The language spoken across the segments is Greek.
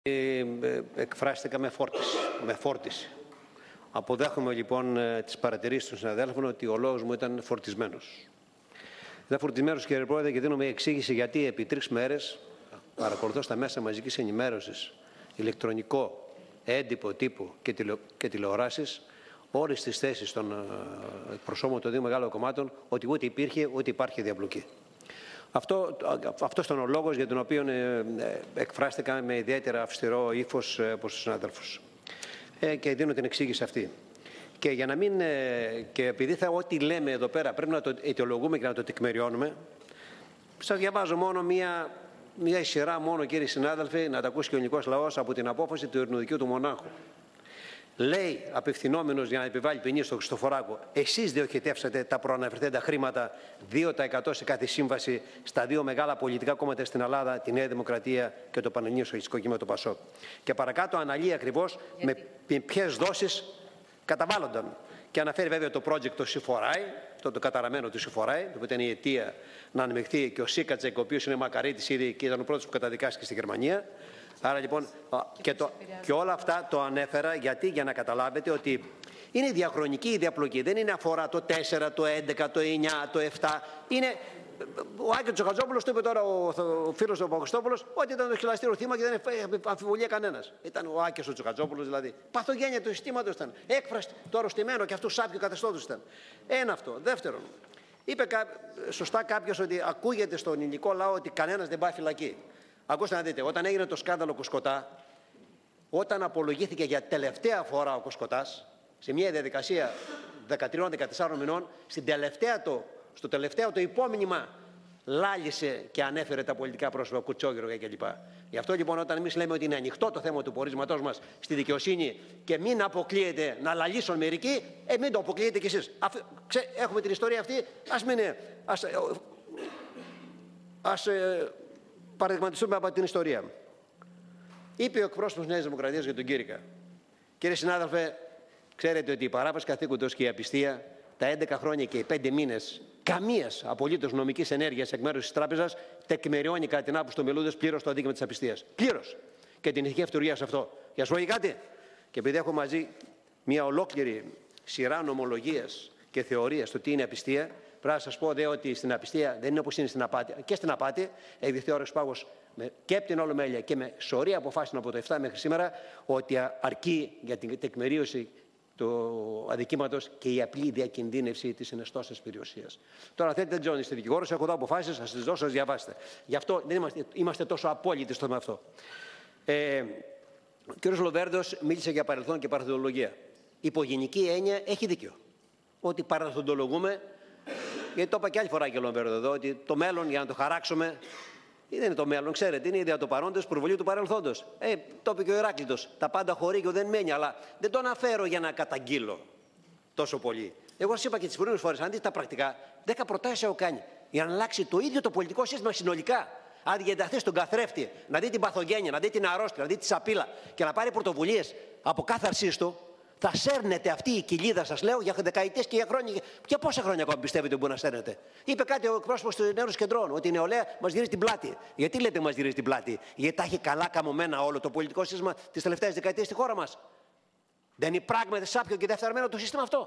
Εκφράστηκα με φόρτιση. Αποδέχομαι λοιπόν τις παρατηρήσεις των συναδέλφων ότι ο λόγος μου ήταν φορτισμένος. Ήταν φορτισμένος, κύριε Πρόεδρε, και δίνω μια εξήγηση γιατί επί 3 μέρες παρακολουθώ στα μέσα μαζικής ενημέρωσης, ηλεκτρονικό, έντυπο τύπου και τηλεοράσεις, όλες τις θέσεις των προσώπων των δύο μεγάλων κομμάτων, ότι ούτε υπήρχε ούτε υπάρχει διαπλοκή. Αυτό ήταν ο λόγος για τον οποίο εκφράστηκα με ιδιαίτερα αυστηρό ύφος προς τους συνάδελφους. Και δίνω την εξήγηση αυτή. Και για να μην. Και επειδή ό,τι λέμε εδώ πέρα πρέπει να το αιτιολογούμε και να το τεκμηριώνουμε, σας διαβάζω μόνο μια σειρά, μόνο, κύριοι συνάδελφοι, να τα ακούσει και ο ελληνικός λαός, από την απόφαση του Ειρηνοδικείου του Μονάχου. Λέει, απευθυνόμενος για να επιβάλλει ποινή στον Χριστοφοράκο, εσείς διοχετεύσατε τα προαναφερθέντα χρήματα 2% σε κάθε σύμβαση στα δύο μεγάλα πολιτικά κόμματα στην Ελλάδα, τη Νέα Δημοκρατία και το Πανελληνίο Σοσιαλιστικό Κίνημα, το ΠΑΣΟΚ. Και παρακάτω αναλύει ακριβώς με ποιες δόσεις καταβάλλονταν. Και αναφέρει βέβαια το project το Συφοράι, το καταραμένο του Συφοράι, το οποίο ήταν η αιτία να ανεμειχθεί και ο Σίκατσεκ, ο οποίος είναι μακαρίτης ήδη και ήταν ο πρώτος που καταδικάστηκε στη Γερμανία. Άρα λοιπόν, και όλα αυτά το ανέφερα για να καταλάβετε ότι είναι διαχρονική η διαπλοκή. Δεν είναι αφορά το 4, το 11, το 9, το 7. Είναι. Ο Άκης Τσοχατζόπουλος, το είπε τώρα ο φίλος του Παπακριστόπουλος, ότι ήταν το χειλαστήριο θύμα και δεν αμφιβολία κανένας. Ήταν ο Άκης ο Τσοχατζόπουλος, δηλαδή. Παθογένεια του συστήματος ήταν. Έκφραση το αρρωστημένο και αυτού σάπιο καθεστώτος ήταν. Ένα αυτό. Δεύτερον, είπε σωστά κάποιος ότι ακούγεται στον ελληνικό λαό ότι κανένας δεν πάει φυλακή. Ακούστε να δείτε, όταν έγινε το σκάνδαλο Κοσκοτά, όταν απολογήθηκε για τελευταία φορά ο Κοσκοτάς, σε μια διαδικασία 13-14 μηνών, στο τελευταίο το υπόμνημα λάλησε και ανέφερε τα πολιτικά πρόσωπα, Κουτσόγυρο κλπ. Γι' αυτό λοιπόν, όταν εμείς λέμε ότι είναι ανοιχτό το θέμα του πορίσματός μας στη δικαιοσύνη και μην αποκλείεται να λαλήσουν μερικοί, μην το αποκλείετε κι εσείς. Έχουμε την ιστορία αυτή, ας παραδειγματιστούμε από την ιστορία. Είπε ο εκπρόσωπος της Νέας Δημοκρατίας για τον Κήρυκα. Κύριε συνάδελφε, ξέρετε ότι η παράβαση καθήκοντος και η απιστία, τα 11 χρόνια και οι 5 μήνες καμίας απολύτως νομικής ενέργειας εκ μέρους της τράπεζας, τεκμηριώνει κατά την άποψη των Μελούδες πλήρως το αδίκημα της απιστίας. Πλήρως. Και την ηθική αυτουργία σε αυτό. Για σου πω κάτι. Και επειδή έχω μαζί μια ολόκληρη σειρά νομολογίας και θεωρίας στο τι είναι απιστία, πρέπει να σας πω ότι στην απιστία δεν είναι όπως είναι στην απάτη. Και στην απάτη έχει δειχθεί ο όρος πάγος και από την Ολομέλεια και με σωρία αποφάσεων από το 7 μέχρι σήμερα ότι αρκεί για την τεκμηρίωση του αδικήματος και η απλή διακινδύνευση της ενεστώσεως περιουσίας. Τώρα θέλετε, δεν ξέρω αν είστε δικηγόρος, έχω εδώ αποφάσεις, θα σας δώσω, σας διαβάσετε. Γι' αυτό δεν είμαστε τόσο απόλυτοι στο θέμα αυτό. Ο κ. Λοβέρντος μίλησε για παρελθόν και παρελθοντολογία. Η υπογενική έννοια έχει δίκιο. Ότι παρελθοντολογούμε. Γιατί το είπα και άλλη φορά και ο Λοβέρντο εδώ, ότι το μέλλον για να το χαράξουμε. Δεν είναι το μέλλον, ξέρετε, είναι η ιδέα του παρόντος, προβολή του παρελθόντος. Το είπε και ο Ηράκλειτος. Τα πάντα χωρί και δεν μένει, αλλά δεν το αναφέρω για να καταγγείλω τόσο πολύ. Εγώ σας είπα και τις προηγούμενες φορές, αν δείτε τα πρακτικά, 10 προτάσεις έχω κάνει για να αλλάξει το ίδιο το πολιτικό σύστημα συνολικά. Αν διενταχθεί στον καθρέφτη, να δει την παθογένεια, να δει την αρρώστια, να δει τη σαπίλα και να πάρει πρωτοβουλίες από κάθε αρσίστο, θα σέρνετε αυτή η κοιλίδα, σας λέω, για δεκαετίες και για χρόνια. Και πόσα χρόνια ακόμα πιστεύετε ότι μπορεί να σέρνετε. Είπε κάτι ο εκπρόσωπος του Νέου Κεντρών, ότι η νεολαία μας γυρίζει την πλάτη. Γιατί λέτε μας γυρίζει την πλάτη? Γιατί τα έχει καλά καμωμένα όλο το πολιτικό σύστημα τις τελευταίες δεκαετίες στη χώρα μας. Δεν είναι πράγματι σάπιο και διεφθαρμένο το σύστημα αυτό.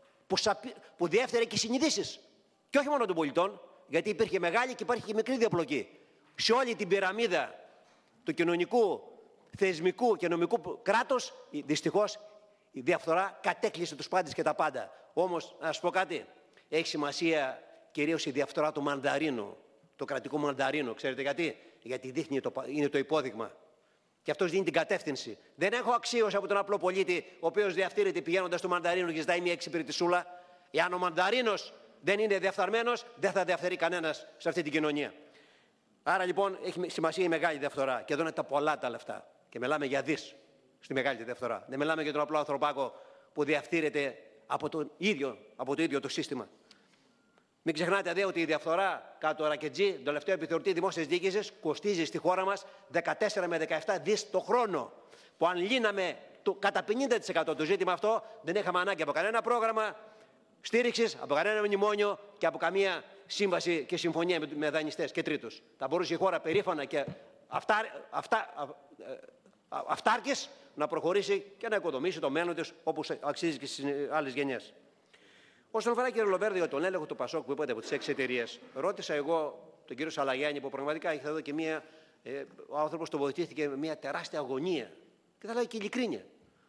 Που διέφθερε και οι συνειδήσεις. Και όχι μόνο των πολιτών, γιατί υπήρχε μεγάλη και υπάρχει και μικρή διαπλοκή. Σε όλη την πυραμίδα του κοινωνικού, θεσμικού και νομικού κράτους, δυστυχώς, η διαφθορά κατέκλυσε τους πάντες και τα πάντα. Όμως, να σας πω κάτι, έχει σημασία κυρίως η διαφθορά του μανταρίνου, του κρατικού μανταρίνου. Ξέρετε γιατί? Γιατί είναι το υπόδειγμα. Και αυτός δίνει την κατεύθυνση. Δεν έχω αξίωση από τον απλό πολίτη, ο οποίος διαφθείρεται πηγαίνοντας στο μανταρίνο και ζητάει μια εξυπηρετησούλα. Εάν ο μανταρίνος δεν είναι διαφθαρμένος, δεν θα διαφθαρεί κανένας σε αυτή την κοινωνία. Άρα λοιπόν έχει σημασία η μεγάλη διαφθορά. Και εδώ είναι τα πολλά τα λεφτά. Και μιλάμε για δις. Στη μεγάλη διαφθορά. Δεν μιλάμε για τον απλό ανθρωπάκο που διαφθείρεται από το ίδιο το σύστημα. Μην ξεχνάτε δε ότι η διαφθορά κάτω το Ρακετζή, τον τελευταίο επιθεωρητή δημόσιας διοίκησης, κοστίζει στη χώρα μας 14 με 17 δις το χρόνο. Που αν λύναμε κατά 50% το ζήτημα αυτό, δεν είχαμε ανάγκη από κανένα πρόγραμμα στήριξης, από κανένα μνημόνιο και από καμία σύμβαση και συμφωνία με δανειστές και τρίτους. Θα μπορούσε η χώρα περήφανα και αυτάρκης να προχωρήσει και να οικοδομήσει το μέλλον της όπως αξίζει και στις άλλες γενιές. Όσον αφορά, κύριε Λοβέρδο, για τον έλεγχο του Πασόκ που είπατε από τις 6 εταιρείες, ρώτησα εγώ τον κύριο Σαλαγιάννη που πραγματικά είχε εδώ και ο άνθρωπος το βοηθήθηκε με μια τεράστια αγωνία. Και θα λέω και ειλικρίνεια.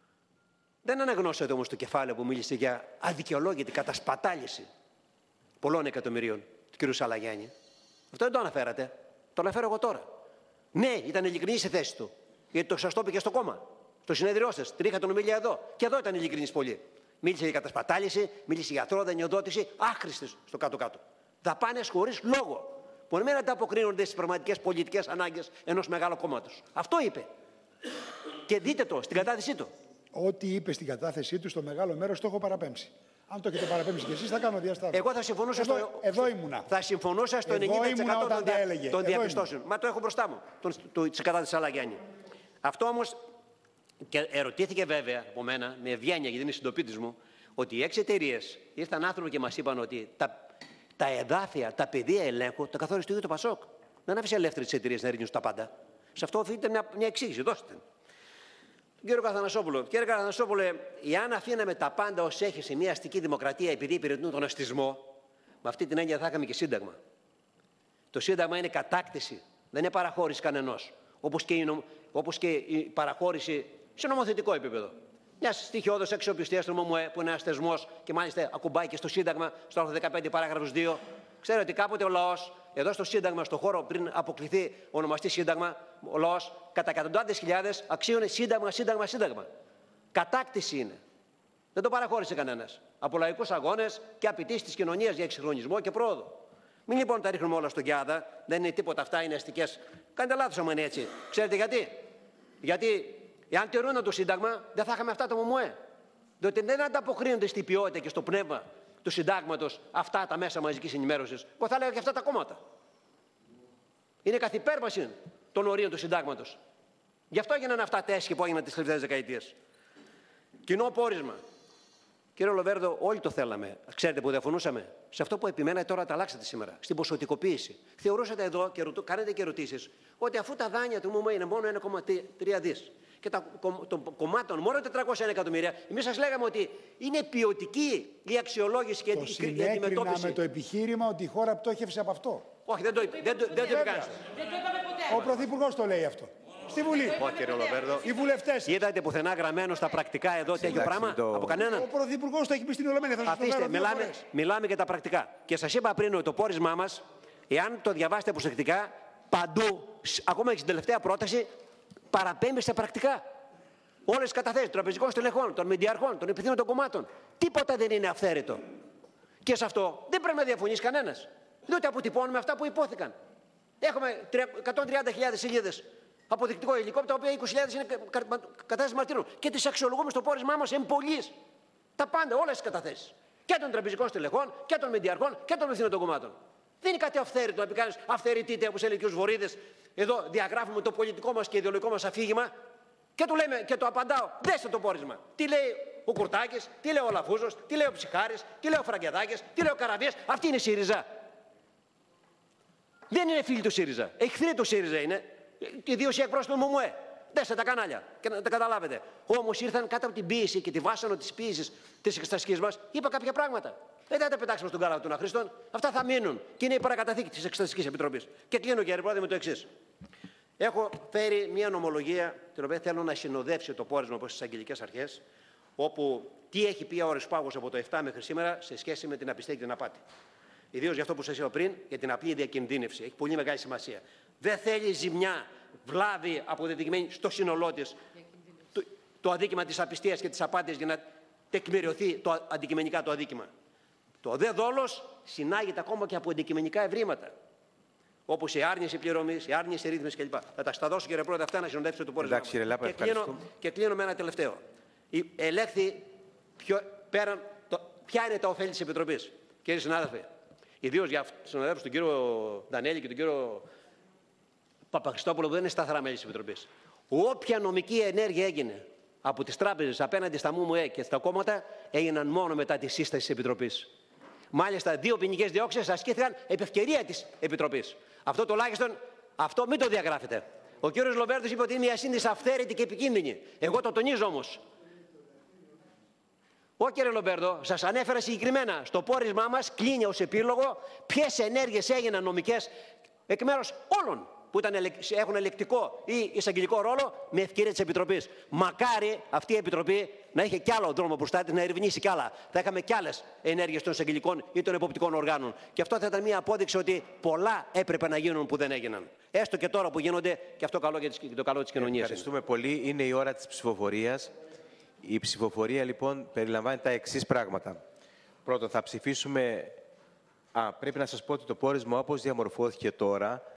Δεν αναγνώσατε όμως το κεφάλαιο που μίλησε για αδικαιολόγητη κατασπατάληση πολλών εκατομμυρίων του κύριου Σαλαγιάννη. Αυτό δεν το αναφέρατε. Το αναφέρω εγώ τώρα. Ναι, ήταν ειλικρινή στη θέση του. Γιατί το σας το είπε και στο κόμμα. Στο συνέδριό σας. Την είχα τον ομιλία εδώ. Και εδώ ήταν ειλικρινής πολύ. Μίλησε για κατασπατάληση, μίλησε για αθρώδανιοδότηση, άχρηστες στο κάτω-κάτω. Δαπάνες χωρίς λόγο. Που δεν ανταποκρίνονται στις πραγματικές πολιτικές ανάγκες ενός μεγάλου κόμματος. Αυτό είπε. Και δείτε το στην κατάθεσή του. Ό,τι είπε στην κατάθεσή του, στο μεγάλο μέρος το έχω παραπέμψει. Αν το έχετε παραπέμψει κι εσείς, θα κάνω διασταύρωση. Εγώ θα συμφωνούσα εδώ ήμουνα. Θα συμφωνούσα στο 90% των διαπιστώσεων. Μα το έχω μπροστά μου, της κατάθεσης Σαλαγιάννη. Αυτό όμως, και ερωτήθηκε βέβαια από μένα, με ευγένεια, γιατί είναι συντοπίτης μου, ότι οι 6 εταιρείες ήρθαν άνθρωποι και μας είπαν ότι τα εδάφια, τα πεδία ελέγχου τα καθόρισε το ίδιο το Πασόκ. Δεν άφησε ελεύθερη τις εταιρείες να ρίχνουν τα πάντα. Σε αυτό οφείλεται μια εξήγηση. Δώστε. Κύριε Καθανασόπουλο, εάν αφήναμε τα πάντα ως έχει σε μια αστική δημοκρατία επειδή υπηρετούν τον αστισμό, με αυτή την έννοια θα είχαμε και σύνταγμα. Το σύνταγμα είναι κατάκτηση, δεν είναι παραχώρηση κανενός. Όπως και η παραχώρηση σε νομοθετικό επίπεδο. Μια στοιχειώδης αξιοπιστίας του ΜΟΜΟΕ που είναι ένας θεσμός και μάλιστα ακουμπάει και στο Σύνταγμα, στο άρθρο 15 παράγραφος 2. Ξέρετε ότι κάποτε ο λαός, εδώ στο Σύνταγμα, στο χώρο πριν αποκληθεί ονομαστεί Σύνταγμα, ο λαός κατά εκατοντάδες χιλιάδες αξίωνε Σύνταγμα. Κατάκτηση είναι. Δεν το παραχώρησε κανένας. Από λαϊκούς αγώνες και απαιτήσεις της κοινωνίας για εξυγχρονισμό και πρόοδο. Μην λοιπόν τα ρίχνουμε όλα στον Κιάδα, δεν είναι τίποτα αυτά, είναι αστικές. Κάντε λάθος άμα είναι έτσι. Ξέρετε γιατί? Γιατί εάν τηρούν το Σύνταγμα, δεν θα είχαμε αυτά το ΜΟΜΟΕ. Διότι δεν ανταποκρίνονται στην ποιότητα και στο πνεύμα του Συντάγματος αυτά τα μέσα μαζικής ενημέρωσης. Εγώ θα έλεγα και αυτά τα κόμματα. Είναι καθ' υπέρβαση των ορίων του Συντάγματος. Γι' αυτό έγιναν αυτά τα έσχη που έγιναν τις τελευταίες δεκαετίες. Κοινό πόρισμα. Κύριε Λοβέρδο, όλοι το θέλαμε. Ξέρετε που διαφωνούσαμε? Σε αυτό που επιμένατε τώρα τα αλλάξατε σήμερα. Στην ποσοτικοποίηση. Θεωρούσατε εδώ και κάνετε και ερωτήσεις ότι αφού τα δάνεια του ΜΟΜΟ είναι μόνο 1,3 δις και των κομμάτων μόνο 401 εκατομμύρια, εμείς σας λέγαμε ότι είναι ποιοτική η αξιολόγηση και η αντιμετώπιση. Το συνέκρινα με το επιχείρημα ότι η χώρα πτώχευσε από αυτό. Όχι, δεν το είπε κανείς. Ο Πρωθυπουργός το λέει αυτό. Στη Βουλή. Όχι, κύριε Λοβέρδο. Οι βουλευτές. Είδατε πουθενά γραμμένο στα πρακτικά εδώ τέτοιο πράγμα από κανέναν? Ο Πρωθυπουργός το έχει πει στην Ολομέλεια. Αφήστε, μιλάμε για τα πρακτικά. Και σας είπα πριν ότι το πόρισμά μας, εάν το διαβάσετε προσεκτικά, παντού, ακόμα και στην τελευταία πρόταση, παραπέμπει σε πρακτικά. Όλες τις καταθέσεις των τραπεζικών στελεχών, των μεντιαρχών, των υπευθύνων των κομμάτων. Τίποτα δεν είναι αυθαίρετο. Και σε αυτό δεν πρέπει να διαφωνήσει κανένας. Διότι αποτυπώνουμε αυτά που υπόθηκαν. Έχουμε 130.000 σελίδες αποδεικτικό υλικό, τα οποία 20.000 είναι κατάθεση μαρτύρων. Και τις αξιολογούμε στο πόρισμά μας εμπολής. Τα πάντα, όλες τις καταθέσεις. Και των τραπεζικών στελεχών, και των μεντιαρχών, και των υπευθύνων των κομμάτων. Δεν είναι κάτι αυθαίρετο να πει κανείς αυθαιρετείτε, όπως έλεγε ο κ. Βορίδης. Εδώ διαγράφουμε το πολιτικό μας και ιδεολογικό μας αφήγημα και του λέμε και το απαντάω. Δέστε το πόρισμα. Τι λέει ο Κουρτάκης, τι λέει ο Λαφούζος, τι λέει ο Ψυχάρης, τι λέει ο Φραγκεδάκης, τι λέει ο Καραβίας. Αυτή είναι η ΣΥΡΙΖΑ. Δεν είναι φίλοι του ΣΥΡΙΖΑ. Εχθροί του ΣΥΡΙΖΑ είναι. Ιδίως οι εκπρόσωποι του ΜΟΜΟΕ. Δέστε τα κανάλια και να τα καταλάβετε. Όμως ήρθαν κάτω από την πίεση και τη βάσανο της πίεσης της εξεταστικής μας. Είπα κάποια πράγματα. Δεν θα τα πετάξουμε στον κάλαθο των αχρήστων. Αυτά θα μείνουν. Και είναι η παρακαταθήκη της Εξεταστικής Επιτροπής. Και κλείνω, κύριε Πρόεδρε, με το εξής. Έχω φέρει μια νομολογία, την οποία θέλω να συνοδεύσει το πόρισμα προς τις αγγελικές αρχές, όπου τι έχει πει ο Ορεσπάγος από το 7 μέχρι σήμερα σε σχέση με την απιστία και την απάτη. Ιδίως για αυτό που σας είπα πριν, για την απλή διακινδύνευση. Έχει πολύ μεγάλη σημασία. Δεν θέλει ζημιά, βλάβη αποδεδειγμένη στο σύνολό της το αδίκημα της απιστίας και της απάτης για να τεκμηριωθεί αντικειμενικά το αδίκημα. Το δε δόλος συνάγεται ακόμα και από αντικειμενικά ευρήματα. Όπως η άρνηση πληρωμής, η άρνηση ρύθμισης κλπ. Θα τα δώσω, κύριε Πρόεδρε, αυτά να συνοδεύσετε το πόρισμα. Και κλείνω με ένα τελευταίο. Ελέγχθη ποια είναι τα ωφέλη της Επιτροπής. Κύριε συνάδελφε, ιδίως για τους συναδέλφους τον κύριο Δανέλη και τον κύριο Παπαχριστόπουλο που δεν είναι σταθερά μέλη της Επιτροπής. Όποια νομική ενέργεια έγινε από τις τράπεζες απέναντι στα ΜΟΜΟΕ και στα κόμματα έγιναν μόνο μετά τη σύσταση της Επιτροπής. Μάλιστα, 2 ποινικές διώξεις ασκήθηκαν επ' ευκαιρία της Επιτροπής. Αυτό τουλάχιστον, αυτό μην το διαγράφετε. Ο κύριος Λοβέρδος είπε ότι είναι μια σύνδεση αυθαίρετη και επικίνδυνη. Εγώ το τονίζω όμως. Όχι κύριε Λομπέρδο, σας ανέφερα συγκεκριμένα. Στο πόρισμά μας κλείνει ως επίλογο ποιες ενέργειες έγιναν νομικές εκ μέρους όλων που έχουν ελεκτικό ή εισαγγελικό ρόλο με ευκαιρία της Επιτροπής. Μακάρι αυτή η Επιτροπή να είχε κι άλλο δρόμο μπροστά της, να ερευνήσει κι άλλα. Θα είχαμε κι άλλες ενέργειες των εισαγγελικών ή των εποπτικών οργάνων. Και αυτό θα ήταν μια απόδειξη ότι πολλά έπρεπε να γίνουν που δεν έγιναν. Έστω και τώρα που γίνονται, και αυτό καλό για το καλό της κοινωνίας. Ευχαριστούμε πολύ. Είναι η ώρα της ψηφοφορίας. Η ψηφοφορία λοιπόν περιλαμβάνει τα εξής πράγματα. Πρώτον, θα ψηφίσουμε. Πρέπει να σας πω ότι το πόρισμα όπως διαμορφώθηκε τώρα